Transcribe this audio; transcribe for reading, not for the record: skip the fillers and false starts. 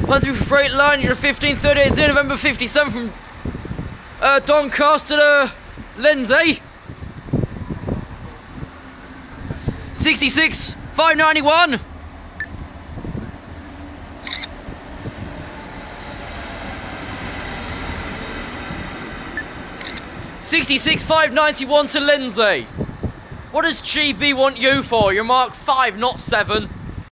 1 through freight line, you're 1538 0 November 57 from Doncaster to Lindsay. 66 591. 66 591 to Lindsay. What does GB want you for? You're marked 5, not 7.